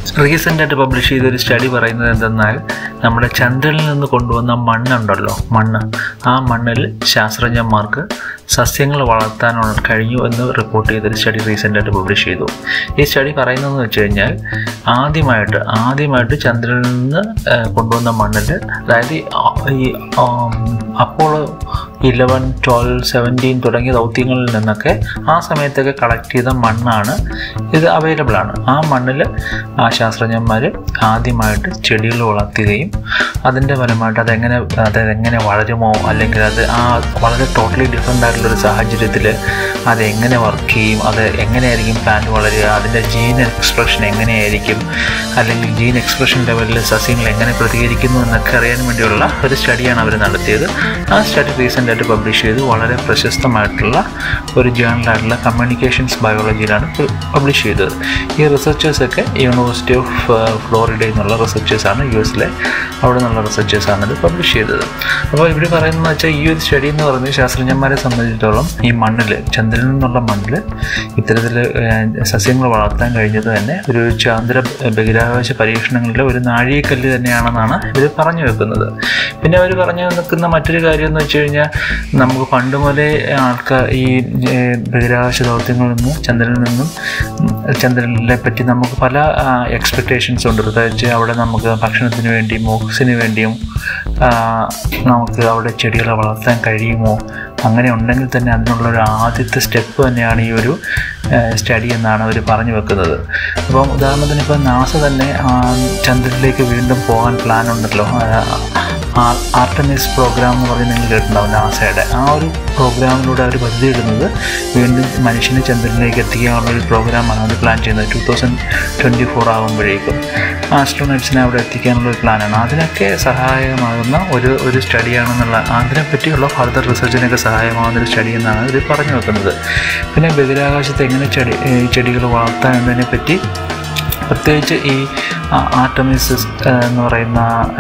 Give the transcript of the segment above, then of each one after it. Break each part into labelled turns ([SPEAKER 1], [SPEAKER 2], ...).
[SPEAKER 1] റീസെൻ്റായിട്ട് publish ചെയ്തൊരു study പറയുന്നത് എന്തെന്നാൽ നമ്മുടെ ചന്ദ്രനിൽ നിന്ന് കൊണ്ടുവന്ന മണ്ണുണ്ടല്ലോ, ആ മണ്ണിൽ ശാസ്ത്രജ്ഞന്മാർക്ക് സസ്യങ്ങൾ വളർത്താൻ കഴിഞ്ഞു എന്ന് റിപ്പോർട്ട് ചെയ്തൊരു സ്റ്റഡി റീസെൻ്റായിട്ട് പബ്ലിഷ് ചെയ്തു. ഈ സ്റ്റഡി പറയുന്നതെന്ന് വെച്ച് കഴിഞ്ഞാൽ ആദ്യമായിട്ട് ചന്ദ്രനിൽ നിന്ന് കൊണ്ടുവന്ന മണ്ണിൽ, അതായത് ഈ അപ്പോളോ 11, 12, 17 തുടങ്ങിയ ദൗത്യങ്ങളിൽ നിന്നൊക്കെ ആ സമയത്തൊക്കെ കളക്ട് ചെയ്ത മണ്ണാണ് ഇത്, അവൈലബിൾ ആണ്. ആ മണ്ണിൽ ആ ശാസ്ത്രജ്ഞന്മാർ ആദ്യമായിട്ട് ചെടികൾ വളർത്തുകയും അതിൻ്റെ ഫലമായിട്ട് അതെങ്ങനെ വളരുമോ, അല്ലെങ്കിൽ അത് വളരെ ടോട്ടലി ഡിഫറെൻ്റ് ആയിട്ടുള്ളൊരു സാഹചര്യത്തിൽ അതെങ്ങനെ വർക്ക് ചെയ്യും, അത് എങ്ങനെയായിരിക്കും പ്ലാന്റ് വളരുക, അതിൻ്റെ ജീൻ എക്സ്പ്രഷൻ എങ്ങനെയായിരിക്കും, അല്ലെങ്കിൽ ജീൻ എക്സ്പ്രഷൻ ലെവലിൽ സസ്യങ്ങൾ എങ്ങനെ പ്രതികരിക്കുന്നു എന്നൊക്കെ അറിയാൻ വേണ്ടിയുള്ള ഒരു സ്റ്റഡിയാണ് അവർ നടത്തിയത്. ആ സ്റ്റഡി റീസെൻ്റായിട്ട് പബ്ലിഷ് ചെയ്ത് വളരെ പ്രശസ്തമായിട്ടുള്ള ഒരു ജേണലായിട്ടുള്ള കമ്മ്യൂണിക്കേഷൻസ് ബയോളജിയിലാണ് പബ്ലിഷ് ചെയ്തത്. ഈ റിസർച്ചേഴ്സൊക്കെ യൂണിവേഴ്സിറ്റി ഓഫ് ഫ്ലോറിഡയിൽ നിന്നുള്ള റിസർച്ചേഴ്സാണ്, US-ലെ അവിടെ നിന്നുള്ള റിസർച്ചേഴ്സാണ് ഇത് പബ്ലിഷ് ചെയ്തത്. അപ്പോൾ ഇവർ പറയുന്നതെന്ന് വെച്ചാൽ ഈ ഒരു സ്റ്റഡി എന്ന് പറഞ്ഞ് ശാസ്ത്രജ്ഞന്മാരെ സംബന്ധിച്ചിടത്തോളം ഈ മണ്ണിൽ, ചന്ദ്രനിൽ നിന്നുള്ള മണ്ണിൽ ഇത്തരത്തിൽ സസ്യങ്ങൾ വളർത്താൻ കഴിഞ്ഞത് തന്നെ ഒരു ചാന്ദ്ര ബഹിരാകാശ പരീക്ഷണങ്ങളിലെ ഒരു നാഴികക്കല്ല് തന്നെയാണെന്നാണ് ഇവർ പറഞ്ഞു വെക്കുന്നത്. പിന്നെ അവർ പറഞ്ഞു നിൽക്കുന്ന മറ്റൊരു കാര്യം എന്ന് വെച്ച് കഴിഞ്ഞാൽ, നമുക്ക് പണ്ട് മുതലേ ആൾക്കാർ ഈ ബഹിരാകാശ ദൗത്യങ്ങളിൽ നിന്നും ചന്ദ്രനെ പറ്റി നമുക്ക് പല എക്സ്പെക്റ്റേഷൻസ് ഉണ്ട്. പ്രത്യേകിച്ച് അവിടെ നമുക്ക് ഭക്ഷണത്തിന് വേണ്ടിയും ഓക്സിജന് വേണ്ടിയും നമുക്ക് അവിടെ ചെടികളെ വളർത്താൻ കഴിയുമോ, അങ്ങനെ ഉണ്ടെങ്കിൽ തന്നെ അതിനുള്ളൊരു ആദ്യത്തെ സ്റ്റെപ്പ് തന്നെയാണ് ഈ ഒരു സ്റ്റഡി എന്നാണ് അവർ പറഞ്ഞു വെക്കുന്നത്. അപ്പം ഉദാഹരണത്തിന് ഇപ്പോൾ നാസ തന്നെ ചന്ദ്രനിലേക്ക് വീണ്ടും പോകാൻ പ്ലാൻ ഉണ്ടല്ലോ, ആർട്ടമിസ് പ്രോഗ്രാം എന്ന് പറഞ്ഞ് നിങ്ങൾ കേട്ടിട്ടുണ്ടാവും നാസയുടെ. ആ ഒരു പ്രോഗ്രാമിലൂടെ അവർ പദ്ധതിയിടുന്നത് വീണ്ടും മനുഷ്യനെ ചന്ദ്രനിലേക്ക് എത്തിക്കാനുള്ളൊരു പ്രോഗ്രാമാണ് അവർ പ്ലാൻ ചെയ്യുന്നത്. 2024 ആകുമ്പോഴേക്കും ആസ്ട്രോനട്സിനെ അവിടെ എത്തിക്കാനുള്ളൊരു പ്ലാനാണ്. അതിനൊക്കെ സഹായകമാകുന്ന ഒരു സ്റ്റഡിയാണെന്നുള്ള, അതിനെപ്പറ്റിയുള്ള ഫർദർ റിസർച്ചിനൊക്കെ സഹായമാകുന്നൊരു സ്റ്റഡി എന്നാണ് ഇത് പറഞ്ഞു വെക്കുന്നത്. പിന്നെ ബഹിരാകാശത്ത് എങ്ങനെ ചെടികൾ വളർത്താം എന്നതിനെപ്പറ്റി പ്രത്യേകിച്ച് ഈ ആർട്ടമിസ് എന്ന് പറയുന്ന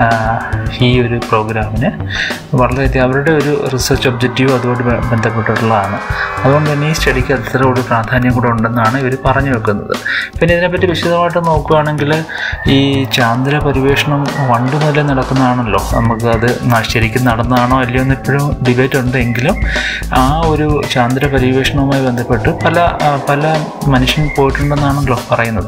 [SPEAKER 1] ഈ ഒരു പ്രോഗ്രാമിന് വളരെയധികം അവരുടെ ഒരു റിസർച്ച് ഒബ്ജക്റ്റീവ് അതുകൊണ്ട് ബന്ധപ്പെട്ടിട്ടുള്ളതാണ്. അതുകൊണ്ട് തന്നെ ഈ സ്റ്റഡിക്ക് അത്ര ഒരു പ്രാധാന്യം കൂടെ ഉണ്ടെന്നാണ് ഇവർ പറഞ്ഞു വെക്കുന്നത്. പിന്നെ ഇതിനെപ്പറ്റി വിശദമായിട്ട് നോക്കുകയാണെങ്കിൽ ഈ ചാന്ദ്ര പരിവേഷണം പണ്ട് മുതലേ നടക്കുന്നതാണല്ലോ. നമുക്ക് അത് ശരിക്കും നടന്നതാണോ അല്ലയോ എന്ന് ഇപ്പോഴും ഡിബേറ്റ് ഉണ്ട്. എങ്കിലും ആ ഒരു ചാന്ദ്ര പരിവേഷണവുമായി ബന്ധപ്പെട്ട് പല മനുഷ്യൻ പോയിട്ടുണ്ടെന്നാണല്ലോ പറയുന്നത്.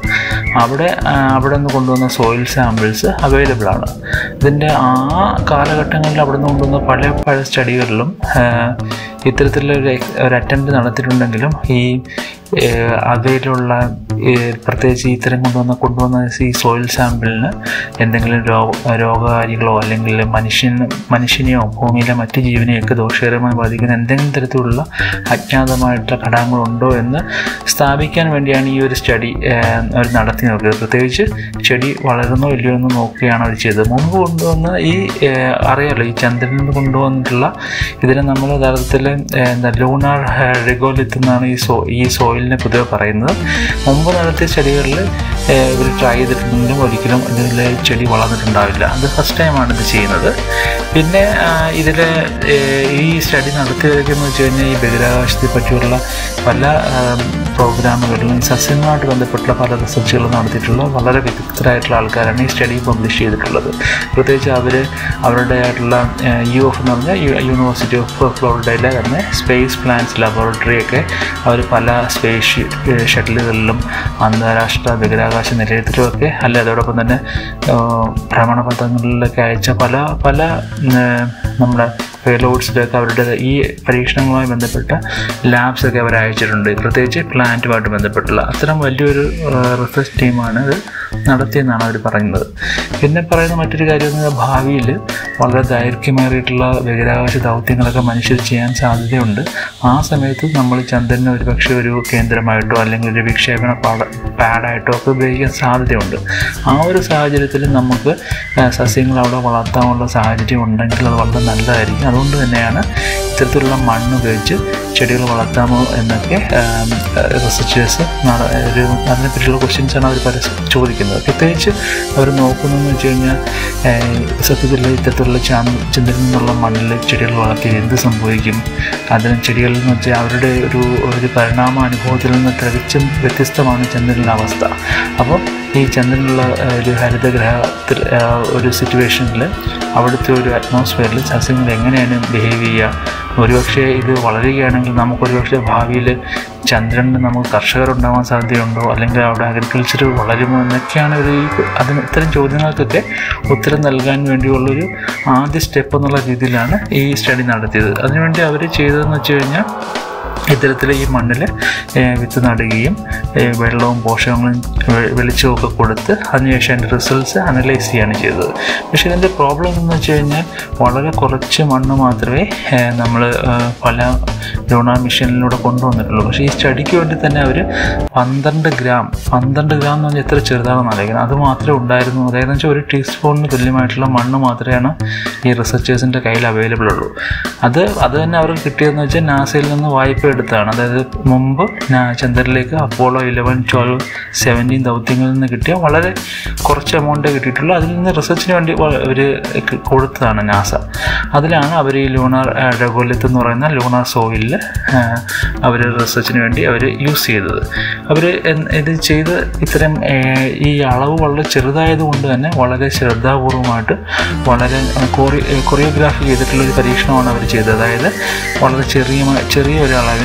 [SPEAKER 1] അവിടെ നിന്ന് കൊണ്ടുവന്ന സോയിൽ സാമ്പിൾസ് അവൈലബിൾ ആണ്. ഇതിൻ്റെ ആ കാലഘട്ടങ്ങളിൽ അവിടെ നിന്ന് കൊണ്ടുവന്ന പല സ്റ്റഡികളിലും ഇത്തരത്തിലൊരു അറ്റംപ്റ്റ് നടത്തിയിട്ടുണ്ടെങ്കിലും ഈ അവയിലുള്ള പ്രത്യേകിച്ച് ഇത്തരം കൊണ്ടുവന്ന ഈ സോയിൽ സാമ്പിളിന് എന്തെങ്കിലും രോഗകാരികളോ അല്ലെങ്കിൽ മനുഷ്യനെയോ ഭൂമിയിലെ മറ്റ് ജീവനെയൊക്കെ ദോഷകരമായി ബാധിക്കുന്ന എന്തെങ്കിലും തരത്തിലുള്ള അജ്ഞാതമായിട്ടുള്ള ഘടകങ്ങളുണ്ടോ എന്ന് സ്ഥാപിക്കാൻ വേണ്ടിയാണ് ഈ ഒരു സ്റ്റഡി അവർ നടത്തി നോക്കിയത്. പ്രത്യേകിച്ച് ചെടി വളരുന്നോ ഇല്ലയോ എന്ന് നോക്കുകയാണ് അവർ ചെയ്തത്. മുമ്പ് കൊണ്ടുവന്ന അറിയാമല്ലോ, ഈ ചന്ദ്രനിൽ നിന്ന് കൊണ്ടുവന്നിട്ടുള്ള ഇതിനെ നമ്മൾ യഥാർത്ഥത്തിൽ ലൂണാർ റിഗോലിത്ത് എന്നാണ് ഈ സോയിലിനെ പൊതുവെ പറയുന്നത്. മുമ്പ് നടത്തിയ ചെടികളിൽ ഇവർ ട്രൈ ചെയ്തിട്ടുണ്ടെങ്കിലും ഒരിക്കലും ഇതിൽ ചെടി വളർന്നിട്ടുണ്ടാവില്ല. അത് ഫസ്റ്റ് ടൈമാണ് ഇത് ചെയ്യുന്നത്. പിന്നെ ഇതിൽ ഈ സ്റ്റഡി നടത്തിയതൊക്കെയെന്ന് വെച്ച് കഴിഞ്ഞാൽ ഈ ബഹിരാകാശത്തെ പറ്റിയുള്ള പല പ്രോഗ്രാമുകളിലും സസ്യങ്ങളുമായിട്ട് ബന്ധപ്പെട്ടുള്ള പല റിസർച്ചുകളും നടത്തിയിട്ടുള്ള വളരെ വിദഗ്ധരായിട്ടുള്ള ആൾക്കാരാണ് ഈ സ്റ്റഡി പബ്ലിഷ് ചെയ്തിട്ടുള്ളത്. പ്രത്യേകിച്ച് അവരുടെ ആയിട്ടുള്ള UF എന്ന് പറഞ്ഞാൽ യൂണിവേഴ്സിറ്റി ഓഫ് ഫ്ലോറിഡയിലെ തന്നെ സ്പേസ് പ്ലാന്റ്സ് ലബോറട്ടറിയൊക്കെ അവർ പല സ്പേസ് ഷട്ടിലുകളിലും അന്താരാഷ്ട്ര ബഹിരാകാശ നിലയത്തിലുമൊക്കെ അതോടൊപ്പം തന്നെ ഭ്രമണപഥങ്ങളിലൊക്കെ അയച്ച പല നമ്മുടെ പേലോഡ്സിലൊക്കെ അവരുടെ ഈ പരീക്ഷണങ്ങളുമായി ബന്ധപ്പെട്ട ലാബ്സൊക്കെ അവർ അയച്ചിട്ടുണ്ട്. പ്രത്യേകിച്ച് പ്ലാന്റുമായിട്ട് ബന്ധപ്പെട്ടുള്ള അത്തരം വലിയൊരു റിസർച്ച് ടീമാണ് ഇത് നടത്തിയെന്നാണ് അവർ പറയുന്നത്. പിന്നെ പറയുന്ന മറ്റൊരു കാര്യം എന്ന് പറഞ്ഞാൽ ഭാവിയിൽ വളരെ ദൈർഘ്യമേറിയിട്ടുള്ള ബഹിരാകാശ ദൗത്യങ്ങളൊക്കെ മനുഷ്യർ ചെയ്യാൻ സാധ്യതയുണ്ട്. ആ സമയത്ത് നമ്മൾ ചന്ദ്രനെ ഒരുപക്ഷെ ഒരു കേന്ദ്രമായിട്ടോ അല്ലെങ്കിൽ ഒരു വിക്ഷേപണ പാഡായിട്ടോ ഒക്കെ ഉപയോഗിക്കാൻ സാധ്യതയുണ്ട്. ആ ഒരു സാഹചര്യത്തിൽ നമുക്ക് സസ്യങ്ങൾ അവിടെ വളർത്താനുള്ള സാഹചര്യം ഉണ്ടെങ്കിൽ അത് വളരെ നല്ലതായിരിക്കും. അതുകൊണ്ട് തന്നെയാണ് ഇത്തരത്തിലുള്ള മണ്ണ് ഉപയോഗിച്ച് ചെടികൾ വളർത്താമോ എന്നൊക്കെ റിസർച്ചേഴ്സ് അതിനെപ്പറ്റിയുള്ള ക്വസ്റ്റ്യൻസാണ് അവർ ചോദിക്കുന്നത്. പ്രത്യേകിച്ച് അവർ നോക്കുന്നതെന്ന് വെച്ച് കഴിഞ്ഞാൽ സത്യത്തിൽ ഇത്തരത്തിലുള്ള ചന്ദ്രനിൽ നിന്നുള്ള മണ്ണിൽ ചെടികൾ വളർത്തി എന്ത് സംഭവിക്കും, അതിന് ചെടികളിൽ എന്ന് വെച്ചാൽ അവരുടെ ഒരു പരിണാമ അനുഭവത്തിൽ നിന്ന് തികച്ചും വ്യത്യസ്തമാണ് ചന്ദ്രനിലെ അവസ്ഥ. അപ്പോൾ ഈ ചന്ദ്രനുള്ള ഒരു ഹരിതഗ്രഹത്തിൽ ഒരു സിറ്റുവേഷനിൽ അവിടുത്തെ ഒരു അറ്റ്മോസ്ഫിയറിൽ സസ്യങ്ങൾ എങ്ങനെയാണ് ബിഹേവ് ചെയ്യുക, ഒരുപക്ഷെ ഇത് വളരുകയാണെങ്കിൽ നമുക്കൊരുപക്ഷെ ഭാവിയിൽ ചന്ദ്രനിൽ നമുക്ക് കർഷകരുണ്ടാവാൻ സാധ്യതയുണ്ടോ, അല്ലെങ്കിൽ അവിടെ അഗ്രികൾച്ചർ വളരുമോ എന്നൊക്കെയാണ് ഇത്തരം ചോദ്യങ്ങൾക്കൊക്കെ ഉത്തരം നൽകാൻ വേണ്ടിയുള്ളൊരു ആദ്യ സ്റ്റെപ്പ് എന്നുള്ള രീതിയിലാണ് ഈ സ്റ്റഡി നടത്തിയത്. അതിനുവേണ്ടി അവർ ചെയ്തതെന്ന് വെച്ച് കഴിഞ്ഞാൽ ഇത്തരത്തിൽ ഈ മണ്ണിൽ വിത്ത് നടുകയും വെള്ളവും പോഷകങ്ങളും വെളിച്ചവും ഒക്കെ കൊടുത്ത് അതിനുശേഷം അതിൻ്റെ റിസൾട്ട്സ് അനലൈസ് ചെയ്യുകയാണ് ചെയ്തത്. പക്ഷേ ഇതിൻ്റെ പ്രോബ്ലം എന്ന് വെച്ച് കഴിഞ്ഞാൽ വളരെ കുറച്ച് മണ്ണ് മാത്രമേ നമ്മൾ പല ലൂണാർ മിഷനിലൂടെ കൊണ്ടുവന്നിട്ടുള്ളൂ. പക്ഷേ ഈ സ്റ്റഡിക്ക് വേണ്ടി തന്നെ അവർ 12 ഗ്രാം എന്ന് പറഞ്ഞാൽ എത്ര ചെറുതാണെന്ന് അറിയിക്കണം, അത് മാത്രമേ ഉണ്ടായിരുന്നു. അതായത് വെച്ചാൽ ഒരു ടീസ്പൂണിന് തുല്യമായിട്ടുള്ള മണ്ണ് മാത്രമാണ് ഈ റിസർച്ചേഴ്സിൻ്റെ കയ്യിൽ അവൈലബിൾ ഉള്ളൂ. അത് തന്നെ അവർക്ക് കിട്ടിയതെന്ന് വെച്ചാൽ നാസയിൽ നിന്ന് വായ്പ എടുത്താണ്. അതായത് മുമ്പ് ചന്ദ്രനിലേക്ക് അപ്പോളോ 11, 12, 17 ദൗത്യങ്ങളിൽ നിന്ന് കിട്ടിയ വളരെ കുറച്ച് എമൗണ്ടേ കിട്ടിയിട്ടുള്ളൂ. അതിൽ നിന്ന് റിസർച്ചിന് വേണ്ടി അവർ കൊടുത്തതാണ് നാസ. അതിലാണ് അവർ ഈ ലൂണാർ ഡഗോലിത്ത് എന്ന് പറയുന്ന ലൂണാർ സോയിലിൽ അവർ റിസർച്ചിന് വേണ്ടി അവർ യൂസ് ചെയ്തത്. അവർ ഇത് ചെയ്ത് ഇത്തരം ഈ അളവ് വളരെ ചെറുതായതുകൊണ്ട് തന്നെ വളരെ ശ്രദ്ധാപൂർവമായിട്ട് വളരെ കൊറിയോഗ്രാഫി ചെയ്തിട്ടുള്ളൊരു പരീക്ഷണമാണ് അവർ ചെയ്തത്. അതായത് വളരെ ചെറിയ ഒരു അളവിൽ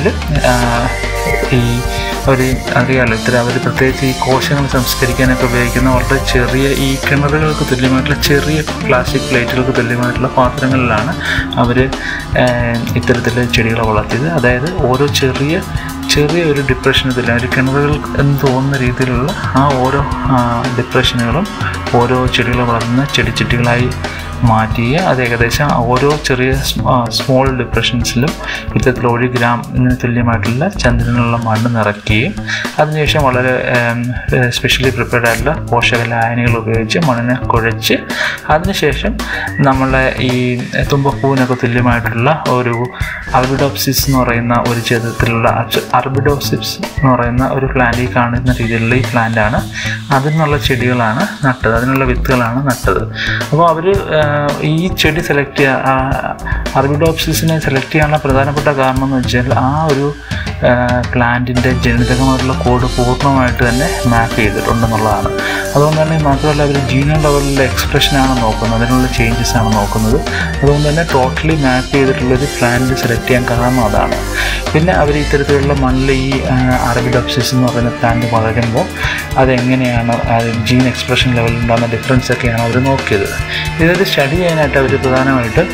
[SPEAKER 1] ഈ അറിയാമല്ലോ അവർ പ്രത്യേകിച്ച് ഈ കോശങ്ങൾ സംസ്കരിക്കാനൊക്കെ ഉപയോഗിക്കുന്ന വളരെ ചെറിയ ഈ കിണറുകൾക്ക് തുല്യമായിട്ടുള്ള ചെറിയ പ്ലാസ്റ്റിക് പ്ലേറ്റുകൾക്ക് തുല്യമായിട്ടുള്ള പാത്രങ്ങളിലാണ് അവർ ഇത്തരത്തിൽ ചെടികളെ വളർത്തിയത്. അതായത് ഓരോ ചെറിയ ഒരു ഡിപ്രഷനത്തില്ല ഒരു കിണറുകൾ എന്ന് തോന്നുന്ന രീതിയിലുള്ള ആ ഓരോ ഡിപ്രഷനുകളും ഓരോ ചെടികളെ വളർത്തുന്ന ചെടിച്ചട്ടികളായി മാറ്റിയ അത് ഏകദേശം ഓരോ ചെറിയ സ്മോൾ ഡിപ്രഷൻസിലും ഇത്തരത്തിൽ 1 ഗ്രാമിന് തുല്യമായിട്ടുള്ള ചന്ദ്രനുള്ള മണ്ണ് നിറയ്ക്കുകയും അതിനുശേഷം വളരെ സ്പെഷ്യലി പ്രിപ്പയർഡ് ആയിട്ടുള്ള പോഷക ലായനികൾ ഉപയോഗിച്ച് മണ്ണിനെ കുഴച്ച് അതിനുശേഷം നമ്മളെ ഈ തുമ്പപ്പൂവിനൊക്കെ തുല്യമായിട്ടുള്ള ഒരു അറബിഡോപ്സിസ് എന്ന് പറയുന്ന ഒരു ചെറുതത്തിലുള്ള അറബിഡോപ്സിസ് എന്ന് പറയുന്ന ഒരു പ്ലാന്റിൽ കാണുന്ന രീതിയിലുള്ള ഈ പ്ലാന്റാണ്. അതിനുള്ള ചെടികളാണ് നട്ടത്, അതിനുള്ള വിത്തുകളാണ് നട്ടത്. അപ്പോൾ അവർ ഈ ചെടി സെലക്ട് ചെയ്യുക അറബിഡോപ്സിസിനെ സെലക്ട് ചെയ്യാനുള്ള പ്രധാനപ്പെട്ട കാരണം എന്ന് വെച്ചാൽ ആ ഒരു പ്ലാന്റിൻ്റെ ജനിതകമായിട്ടുള്ള കോഡ് പൂർണ്ണമായിട്ട് തന്നെ മാപ്പ് ചെയ്തിട്ടുണ്ടെന്നുള്ളതാണ്. അതുകൊണ്ട് തന്നെ മാത്രമല്ല അവർ ജീനോം ലെവലിലെ എക്സ്പ്രഷനാണ് നോക്കുന്നത്, അതിനുള്ള ചേഞ്ചസ് ആണ് നോക്കുന്നത്. അതുകൊണ്ട് തന്നെ ടോട്ടലി മാപ്പ് ചെയ്തിട്ടുള്ളൊരു പ്ലാന്റ് സെലക്ട് ചെയ്യാൻ കാരണം അതാണ്. പിന്നെ അവർ ഇത്തരത്തിലുള്ള മണ്ണിൽ ഈ അറബിഡോപ്സിസ് എന്ന് പറയുന്ന പ്ലാന്റ് വളരുമ്പോൾ അതെങ്ങനെയാണ് ജീൻ എക്സ്പ്രഷൻ ലെവലിൽ ഉണ്ടാകുന്ന ഡിഫറൻസ് ഒക്കെയാണ് അവർ നോക്കിയത്. ഇതൊരു സ്റ്റഡി ചെയ്യാനായിട്ട് അവർ പ്രധാനമായിട്ട്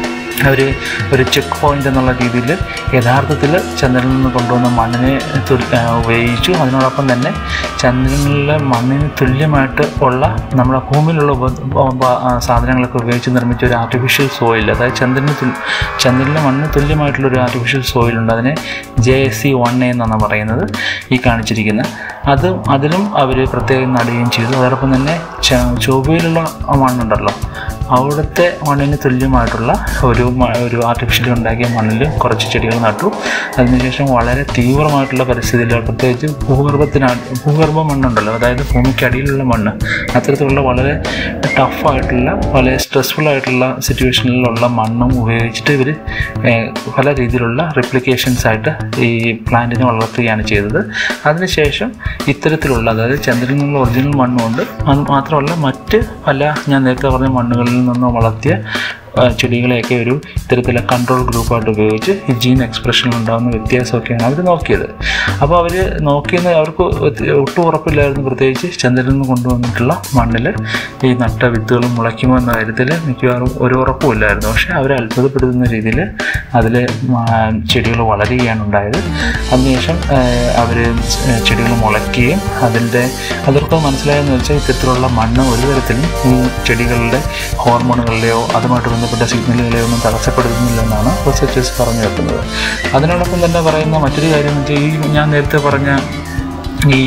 [SPEAKER 1] ഒരു ചെക്ക് പോയിൻ്റ് എന്നുള്ള രീതിയിൽ യഥാർത്ഥത്തിൽ ചന്ദ്രനിൽ നിന്ന് കൊണ്ടുവന്ന മണ്ണിനെ ഉപയോഗിച്ചു. അതിനോടൊപ്പം തന്നെ ചന്ദ്രനിലെ മണ്ണിന് തുല്യമായിട്ട് ഉള്ള നമ്മുടെ ഭൂമിയിലുള്ള സാധനങ്ങളൊക്കെ ഉപയോഗിച്ച് നിർമ്മിച്ച ഒരു ആർട്ടിഫിഷ്യൽ സോയിൽ, അതായത് ചന്ദ്രനിലെ മണ്ണിന് തുല്യമായിട്ടുള്ളൊരു ആർട്ടിഫിഷ്യൽ സോയിലുണ്ട്. അതിനെ JSC1A എന്നാണ് പറയുന്നത് ഈ കാണിച്ചിരിക്കുന്നത്. അതിലും അവർ പ്രത്യേകം നടുകയും ചെയ്തു. അതോടൊപ്പം തന്നെ ചൊവ്വയിലുള്ള മണ്ണുണ്ടല്ലോ, അവിടുത്തെ മണ്ണിന് തുല്യമായിട്ടുള്ള ഒരു ആർട്ടിഫിഷ്യലി ഉണ്ടാക്കിയ മണ്ണിൽ കുറച്ച് ചെടികൾ നട്ടു. അതിനുശേഷം വളരെ തീവ്രമായിട്ടുള്ള പരിസ്ഥിതിയിൽ പ്രത്യേകിച്ച് ഭൂഗർഭ മണ്ണുണ്ടല്ലോ, അതായത് ഭൂമിക്കടിയിലുള്ള മണ്ണ്, അത്തരത്തിലുള്ള വളരെ ടഫായിട്ടുള്ള വളരെ സ്ട്രെസ്ഫുൾ ആയിട്ടുള്ള സിറ്റുവേഷനിലുള്ള മണ്ണും ഉപയോഗിച്ചിട്ട് ഇവർ പല രീതിയിലുള്ള റിപ്ലിക്കേഷൻസ് ആയിട്ട് ഈ പ്ലാന്റിനെ വളർത്തുകയാണ് ചെയ്തത്. അതിനുശേഷം ഇത്തരത്തിലുള്ള അതായത് ചന്ദ്രനിൽ നിന്നുള്ള ഒറിജിനൽ മണ്ണുകൊണ്ട് അത് മാത്രമല്ല മറ്റ് പല ഞാൻ നേരത്തെ പറഞ്ഞ മണ്ണുകളിൽ നിന്ന് വളർത്തിയ ചെടികളെയൊക്കെ ഒരു ഇത്തരത്തിലെ കൺട്രോൾ ഗ്രൂപ്പായിട്ട് ഉപയോഗിച്ച് ഈ ജീൻ എക്സ്പ്രഷനിൽ ഉണ്ടാകുന്ന വ്യത്യാസമൊക്കെയാണ് അവർ നോക്കിയത്. അപ്പോൾ അവർ നോക്കിയെന്ന് അവർക്ക് ഒട്ടും ഉറപ്പില്ലായിരുന്നു, പ്രത്യേകിച്ച് ചന്ദ്രനിൽ നിന്ന് കൊണ്ടുവന്നിട്ടുള്ള മണ്ണിൽ ഈ നട്ട വിത്തുകളും മുളയ്ക്കുമോ എന്ന കാര്യത്തിൽ മിക്കവാറും ഒരു ഉറപ്പുമില്ലായിരുന്നു. പക്ഷേ അവരെ അത്ഭുതപ്പെടുത്തുന്ന രീതിയിൽ അതിൽ ചെടികൾ വളരുകയാണ് ഉണ്ടായത്. അതിനുശേഷം അവർ ചെടികൾ മുളയ്ക്കുകയും അവർക്ക് മനസ്സിലായെന്ന് വെച്ചാൽ ഇത്തരത്തിലുള്ള മണ്ണ് ഒരു തരത്തിലും ഈ ചെടികളുടെ ഹോർമോണുകളുടെയോ അതുമായിട്ട് ബന്ധപ്പെട്ട സിഗ്നലുകളെയോ ഒന്നും തടസ്സപ്പെടുത്തുന്നില്ലെന്നാണ് റിസർച്ചേഴ്സ് പറഞ്ഞു വെക്കുന്നത്. അതിനോടൊപ്പം തന്നെ പറയുന്ന മറ്റൊരു കാര്യം എന്ന് വെച്ചാൽ ഈ ഞാൻ നേരത്തെ പറഞ്ഞ ഈ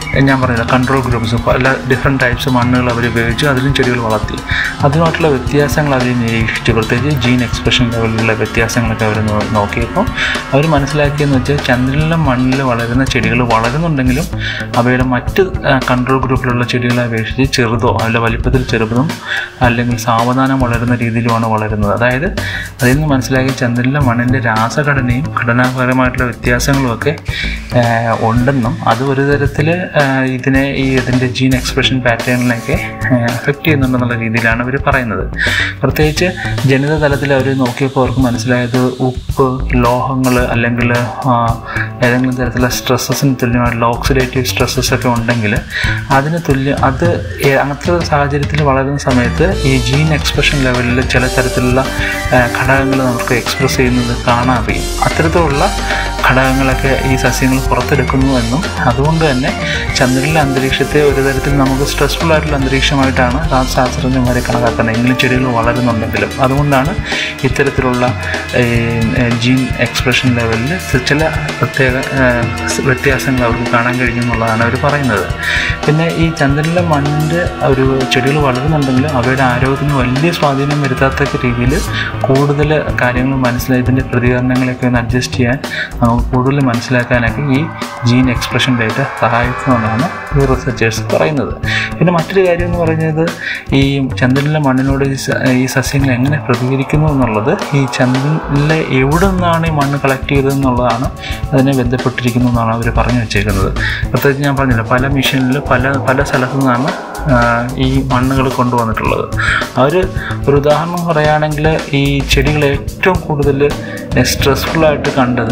[SPEAKER 1] ഞാൻ പറഞ്ഞില്ല കൺട്രോൾ ഗ്രൂപ്പ്സ് പല ഡിഫറെൻറ്റ് ടൈപ്സ് മണ്ണുകൾ അവർ ഉപയോഗിച്ചു അതിലും ചെടികൾ വളർത്തി. അതിനായിട്ടുള്ള വ്യത്യാസങ്ങൾ അവർ നിരീക്ഷിച്ചു. പ്രത്യേകിച്ച് ജീൻ എക്സ്പ്രഷൻ ലെവലിലുള്ള വ്യത്യാസങ്ങളൊക്കെ അവർ നോക്കിയപ്പോൾ അവർ മനസ്സിലാക്കിയെന്ന് വെച്ചാൽ ചന്ദ്രനിലെ മണ്ണിൽ വളരുന്ന ചെടികൾ വളരുന്നുണ്ടെങ്കിലും അവയുടെ മറ്റ് കൺട്രോൾ ഗ്രൂപ്പിലുള്ള ചെടികളെ അപേക്ഷിച്ച് ചെറുതോ അതിൻ്റെ വലിപ്പത്തിൽ ചെറുതും അല്ലെങ്കിൽ സാവധാനം വളരുന്ന രീതിയിലുമാണ് വളരുന്നത്. അതായത് അതിൽ നിന്ന് മനസ്സിലാക്കി ചന്ദ്രനിലെ മണ്ണിൻ്റെ രാസഘടനയും ഘടനാപരമായിട്ടുള്ള വ്യത്യാസങ്ങളുമൊക്കെ ഉണ്ടെന്നും അത് ഒരു തരത്തിൽ ഇതിൻ്റെ ജീൻ എക്സ്പ്രഷൻ പാറ്റേണിനെയൊക്കെ അഫക്റ്റ് ചെയ്യുന്നുണ്ടെന്നുള്ള രീതിയിലാണ് അവർ പറയുന്നത്. പ്രത്യേകിച്ച് ജനിത തലത്തിൽ അവർ നോക്കിയപ്പോൾ അവർക്ക് മനസ്സിലായത് ഉപ്പ്, ലോഹങ്ങൾ അല്ലെങ്കിൽ ഏതെങ്കിലും തരത്തിലുള്ള സ്ട്രെസ്സസിന് തുല്യമായിട്ടുള്ള ഓക്സിഡേറ്റീവ് സ്ട്രെസ്സസ് ഒക്കെ ഉണ്ടെങ്കിൽ അതിന് അങ്ങനത്തെ സാഹചര്യത്തിൽ വളരുന്ന സമയത്ത് ഈ ജീൻ എക്സ്പ്രഷൻ ലെവലിൽ ചില തരത്തിലുള്ള ഘടകങ്ങൾ നമുക്ക് എക്സ്പ്രസ് ചെയ്യുന്നത് കാണാൻ കഴിയും. അത്തരത്തിലുള്ള ഘടകങ്ങളൊക്കെ ഈ സസ്യങ്ങൾ പുറത്തെടുക്കുന്നു എന്നും അതുകൊണ്ട് തന്നെ ചന്ദ്രനിലെ അന്തരീക്ഷത്തെ ഒരു തരത്തിൽ നമുക്ക് സ്ട്രെസ്ഫുൾ ആയിട്ടുള്ള അന്തരീക്ഷമായിട്ടാണ് ശാസ്ത്രജ്ഞന്മാരെ കണക്കാക്കുന്നത്. എങ്കിലും ചെടികൾ വളരുന്നുണ്ടെങ്കിലും അതുകൊണ്ടാണ് ഇത്തരത്തിലുള്ള ജീൻ എക്സ്പ്രഷൻ ലെവലിൽ ചില പ്രത്യേക വ്യത്യാസങ്ങൾ അവർക്ക് കാണാൻ കഴിഞ്ഞു എന്നുള്ളതാണ് അവർ പറയുന്നത്. പിന്നെ ഈ ചന്ദ്രനിലെ മണ്ണിൻ്റെ ഒരു ചെടികൾ വളരുന്നുണ്ടെങ്കിലും അവയുടെ ആരോഗ്യത്തിന് വലിയ സ്വാധീനം വരുത്താത്ത രീതിയിൽ കൂടുതൽ കാര്യങ്ങൾ ഇതിൻ്റെ പ്രതികരണങ്ങളൊക്കെ ഒന്ന് അഡ്ജസ്റ്റ് ചെയ്യാൻ നമുക്ക് കൂടുതൽ മനസ്സിലാക്കാനൊക്കെ ഈ ജീൻ എക്സ്പ്രഷൻ ഡേറ്റ സഹായിക്കുമെന്നാണ് ഈ റിസർച്ചേഴ്സ് പറയുന്നത്. പിന്നെ മറ്റൊരു കാര്യം എന്ന് പറയുന്നത് ഈ ചന്ദ്രനിലെ മണ്ണിനോട് ഈ സസ്യങ്ങൾ എങ്ങനെ പ്രതികരിക്കുന്നു എന്നുള്ളത് ഈ ചന്ദ്രനിലെ എവിടെ നിന്നാണ് ഈ മണ്ണ് കളക്ട് ചെയ്തതെന്നുള്ളതാണ് അതിനെ ബന്ധപ്പെട്ടിരിക്കുന്നു എന്നാണ് അവർ പറഞ്ഞു വെച്ചേക്കുന്നത്. പ്രത്യേകിച്ച് ഞാൻ പറഞ്ഞില്ല പല മിഷനിൽ പല സ്ഥലത്തു നിന്നാണ് ഈ മണ്ണുകൾ കൊണ്ടുവന്നിട്ടുള്ളത്. ഒരു ഉദാഹരണം പറയുകയാണെങ്കിൽ ഈ ചെടികൾ ഏറ്റവും കൂടുതൽ സ്ട്രെസ്ഫുള്ളായിട്ട് കണ്ടത്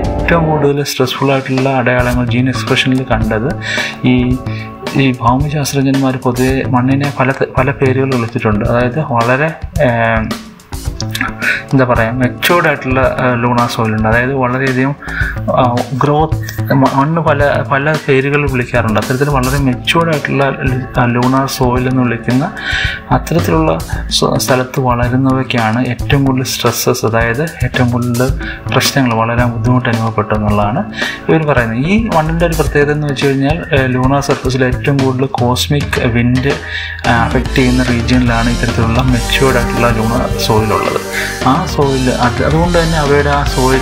[SPEAKER 1] അടയാളങ്ങൾ ജീൻ എക്സ്പ്രഷനിൽ കണ്ടത് ഈ ഭൗമശാസ്ത്രജ്ഞന്മാർ പൊതുവെ മണ്ണിനെ പല പേരുകൾ വിളിച്ചിട്ടുണ്ട്. അതായത് വളരെ എന്താ പറയുക മെച്ചോർഡായിട്ടുള്ള ലൂണാർ സോയിലുണ്ട്. അതായത് വളരെയധികം ഗ്രോത്ത് മണ്ണ് പല പേരുകൾ വിളിക്കാറുണ്ട്. അത്തരത്തിൽ വളരെ മെച്ചോർഡായിട്ടുള്ള ലൂണാർ സോയിൽ എന്ന് വിളിക്കുന്ന അത്തരത്തിലുള്ള സ്ഥലത്ത് വളരുന്നവയ്ക്കാണ് ഏറ്റവും കൂടുതൽ സ്ട്രെസ്സസ്, അതായത് ഏറ്റവും കൂടുതൽ പ്രശ്നങ്ങൾ, വളരാൻ ബുദ്ധിമുട്ട് അനുഭവപ്പെട്ടു എന്നുള്ളതാണ് ഇവർ പറയുന്നത്. ഈ മണ്ണിൻ്റെ ഒരു പ്രത്യേകത എന്ന് വെച്ച് കഴിഞ്ഞാൽ ലൂണാർ സർഫസിൽ ഏറ്റവും കൂടുതൽ കോസ്മിക് വിൻഡ് അഫക്റ്റ് ചെയ്യുന്ന റീജിയനിലാണ് ഇത്തരത്തിലുള്ള മെച്ചോർഡായിട്ടുള്ള ലൂണാർ സോയിലുള്ളത്. ആ സോയിൽ അതുകൊണ്ട് തന്നെ അവയുടെ ആ സോയിൽ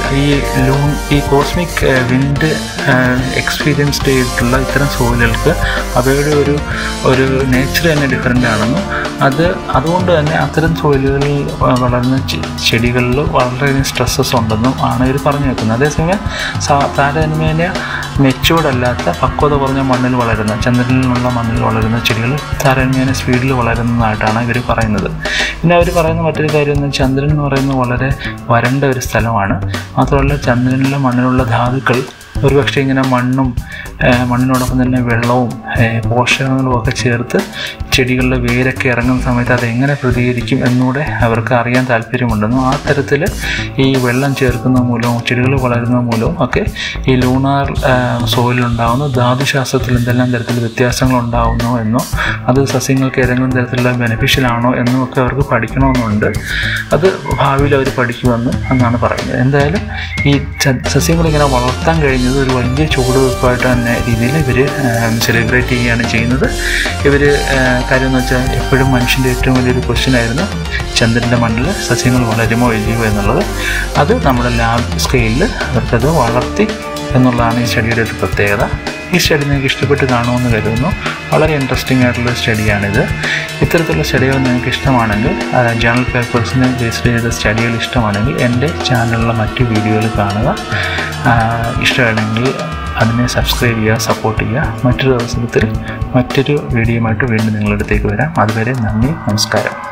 [SPEAKER 1] ഈ കോസ്മിക് വിൻഡ് എക്സ്പീരിയൻസ് ചെയ്തിട്ടുള്ള ഇത്തരം സോയിലുകൾക്ക് അവയുടെ ഒരു നേച്ചർ തന്നെ ഡിഫറൻ്റ് ആണെന്നും അതുകൊണ്ട് തന്നെ അത്തരം സോയിലുകളിൽ വളർന്ന ചെടികളിൽ വളരെയധികം സ്ട്രെസ്സസ് ഉണ്ടെന്നും ആണ് ഇവർ പറഞ്ഞു വെക്കുന്നത്. അതേസമയം താരതമ്യേന മെച്ചൂർഡ് അല്ലാത്ത പക്വത കുറഞ്ഞ മണ്ണിൽ വളരുന്ന ചന്ദ്രനിലുള്ള മണ്ണിൽ വളരുന്ന ചെടികൾ താരതമ്യേന സ്പീഡിൽ വളരുന്നതായിട്ടാണ് ഇവർ പറയുന്നത്. പിന്നെ അവർ പറയുന്ന മറ്റൊരു കാര്യം ചന്ദ്രൻ എന്ന് പറയുന്നത് വളരെ വരണ്ട ഒരു സ്ഥലമാണ്. മാത്രമല്ല ചന്ദ്രനിലെ മണ്ണിലുള്ള ധാതുക്കൾ ഒരുപക്ഷെ ഇങ്ങനെ മണ്ണിനോടൊപ്പം തന്നെ വെള്ളവും പോഷകങ്ങളും ഒക്കെ ചേർത്ത് ചെടികളുടെ വേരൊക്കെ ഇറങ്ങുന്ന സമയത്ത് അതെങ്ങനെ പ്രതികരിക്കും എന്നൂടെ അവർക്ക് അറിയാൻ താല്പര്യമുണ്ടെന്നും ആ തരത്തിൽ ഈ വെള്ളം ചേർക്കുന്ന മൂലവും ചെടികൾ വളരുന്ന മൂലവും ഒക്കെ ഈ ലൂണാർ സോയിലുണ്ടാകുന്ന ധാതുശാസ്ത്രത്തിൽ എന്തെല്ലാം തരത്തിൽ വ്യത്യാസങ്ങൾ ഉണ്ടാകുന്നു എന്നോ അത് സസ്യങ്ങൾക്ക് ഏതെങ്കിലും തരത്തിലുള്ള ബെനിഫിഷ്യൽ ആണോ എന്നും ഒക്കെ അവർക്ക് പഠിക്കണമെന്നുണ്ട്. അത് ഭാവിയിൽ അവർ പഠിക്കുമെന്നാണ് പറയുന്നത്. എന്തായാലും ഈ സസ്യങ്ങളിങ്ങനെ വളർത്താൻ കഴിഞ്ഞത് ഒരു വലിയ ചുവടുവെപ്പായിട്ട് തന്നെ രീതിയിൽ ഇവർ സെലിബ്രേറ്റ് ചെയ്യുകയാണ് ചെയ്യുന്നത്. കാര്യം എന്ന് വെച്ചാൽ എപ്പോഴും മനുഷ്യൻ്റെ ഏറ്റവും വലിയൊരു ക്വസ്റ്റ്യൻ ആയിരുന്നു ചന്ദ്രൻ്റെ മണ്ണിൽ സസ്യങ്ങൾ വളരുമോ ഇല്ലയോ എന്നുള്ളത്. അത് നമ്മുടെ ലാബ് സ്കെയിലിൽ അവർക്കത് വളർത്തി എന്നുള്ളതാണ് ഈ സ്റ്റഡിയുടെ ഒരു പ്രത്യേകത. ഈ സ്റ്റഡി നിങ്ങൾക്ക് ഇഷ്ടപ്പെട്ട് കാണുമെന്ന് കരുതുന്നു. വളരെ ഇൻട്രസ്റ്റിംഗ് ആയിട്ടുള്ള സ്റ്റഡിയാണിത്. ഇത്തരത്തിലുള്ള സ്റ്റഡികൾ നിങ്ങൾക്ക് ഇഷ്ടമാണെങ്കിൽ ജേണൽ പേപ്പേഴ്സിനെ ബേസ് ചെയ്ത സ്റ്റഡികൾ ഇഷ്ടമാണെങ്കിൽ എൻ്റെ ചാനലിലെ മറ്റു വീഡിയോകൾ കാണുക. ഇഷ്ടമാണെങ്കിൽ അതിനെ സബ്സ്ക്രൈബ് ചെയ്യുക, സപ്പോർട്ട് ചെയ്യുക. മറ്റൊരു അവസരത്തിൽ മറ്റൊരു വീഡിയോയുമായിട്ട് വീണ്ടും നിങ്ങളുടെ അടുത്തേക്ക് വരാം. അതുവരെ നന്ദി, നമസ്കാരം.